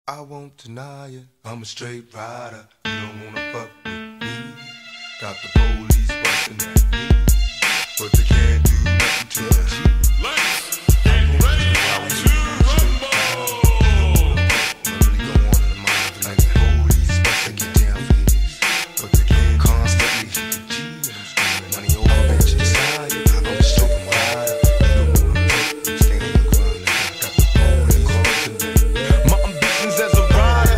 I won't deny it, I'm a straight rider. You don't wanna fuck with me. Got the police bustin' at me, but they can't do nothing to the G. Let's get ready to rumble. Really go on in the mind like the police bustin' get down for this, but they can't constantly hit the G. And I'm screaming money over bitch inside it. I'm a straight rider. You don't wanna fuck with me, stand on the ground. Got the police bustin' at me. My ambitions as a rider.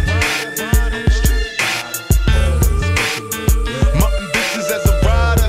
My ambitions as a rider.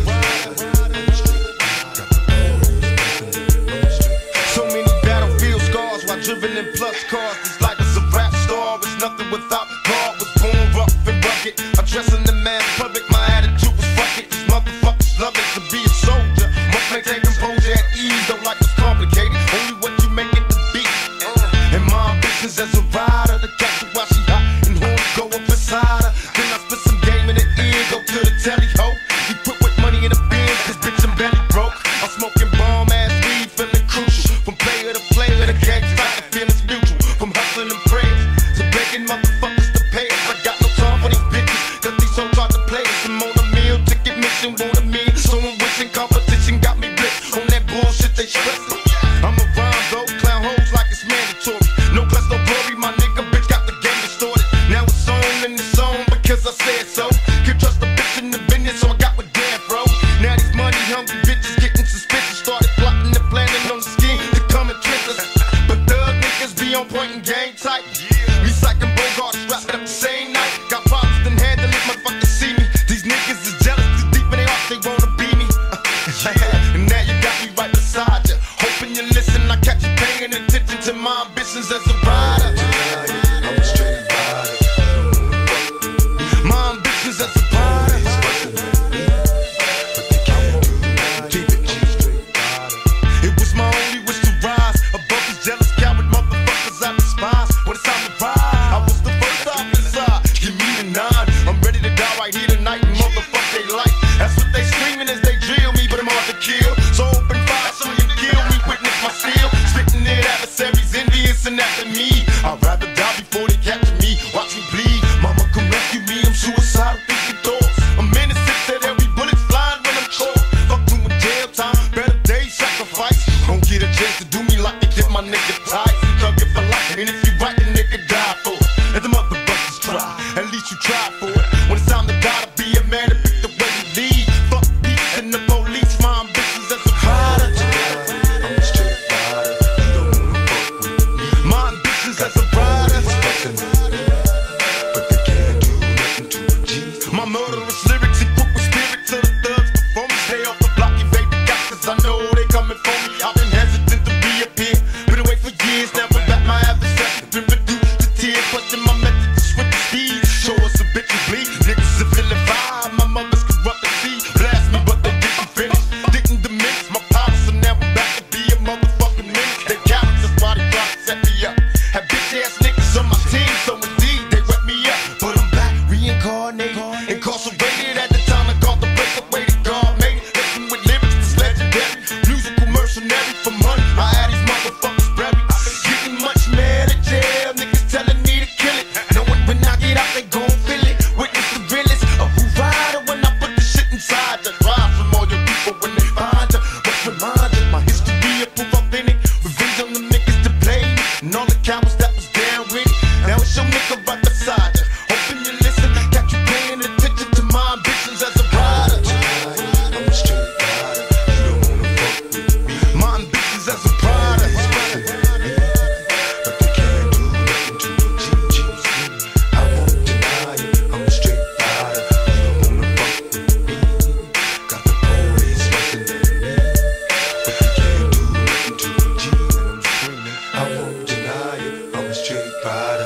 So many battlefield scars while driven in plush cars. This life is a rap star. It's nothing without God. Was born rough and rugged. Addressing the mass public. My attitude was fuck it. These motherfuckers love it to be a soldier. Must maintain composure at ease. Don't like it's complicated. Only what you make it to be. And my ambitions as a rider. To catch her while she hot and horny go up inside her. Then I spit some game in the ear. Go to the telly ho. We put with money in the bin. Cause bitch I'm belly broke. I'm smoking bomb ass weed. Feeling crucial. From player to player. The game's fight. The feeling's mutual. From hustling and prayers to begging motherfuckers to pay us. I got no time for these bitches. Cause these so hard to play us. I'm on a meal. Ticket mission. Want a meal. So I'm wishing competition got me blitzed. On that bullshit they stressing. I'm a rhyme though. Clown hoes like it's mandatory. No class, no glory. My nigga bitch got the game distorted. Now it's on and it's on because I said so. Can't trust a bitch in the business, so I got with damn bro. Now these money hungry bitches getting suspicious. Started plotting and planning on the scheme to come and trick us. But thug niggas be on point and game tight. Me psyching Bogarts wrapped up the same night. Got problems then handle it, motherfuckers see me. These niggas is jealous, too deep in their heart, they wanna be me. And now you got me right beside you. Hoping you listen, I catch you paying attention to my ambitions as a rider. I'm a straight rider. My ambitions as a rider. But they can't do nothing. Keep it straight rider. It was my only wish to rise above these jealous coward motherfuckers I despise. When it's time to ride, I was the first off inside. Give me the 9. I'm ready to die right here tonight and motherfuck they life. That's what they screaming as they drill me, but I'm hard to kill. So open fire so you kill me, witness my steel. Spitting it adversaries, envious and after me. I'd rather die before they capture me. Watch me bleed, mama come rescue me. I'm suicidal, thinking thoughts. I'm innocent, said every bullet's flying when I'm caught. Fuck doing jail time, better days sacrifice. Don't get a chance to do me like they did my nigga tight. Thug it for life, and if you right, the nigga die for it. Let the motherfuckers try, at least you try for it. When it's time to die, to be a man and pick the way you lead. Fuck peace and the police, my ambitions as a rider. I'm a straight rider. You don't wanna fuck with me. My ambitions as a rider. But they can't do nothing to a G. My murderous lyrics equip with spirit to the thugs before me. Stay off the block, evade the cops, cause I know they coming for me. I've been hesitant to reappear. Been away for years, now I'm back, my adversary. Been reduced to tears, questing my method to switch the speed. Show us a bitch and bleed. Niggas are feeling vibe. My mother's corrupt and see. Blast me, but they didn't finish. Didn't diminish my power, so now I'm back to be a motherfucking menace. They cowards, that's why they try to set me up. Had bitch ass niggas on my team, so indeed they wet me up. But I'm back, reincarnated, incarcerated at the time I called the breakaway that God made it. Listen with lyrics that's legendary, musical mercenary for money. I had these motherfuckers buried. Getting much mad at jail, niggas telling me to kill it. Knowing when I get out, they gon' feel it. Witness the realest of who rider when I put the shit inside you. Drive from all your people when they find you. Must remind you, my history will prove authentic. Revenge on the niggas to play me, and all the cowards that was down with it. Now it's your nigga right beside you. Hoping you listen, got you paying attention to my ambitions as a rider. I'm a straight rider. You don't wanna fuck with me. My ambitions as a rider. But they can't do nothing to a G. I won't deny it. I'm a straight rider. You don't wanna fuck with me. Got the police bustin' at me, but they can't do nothing to a G. And I'm screaming. I won't deny it. I'm a straight rider.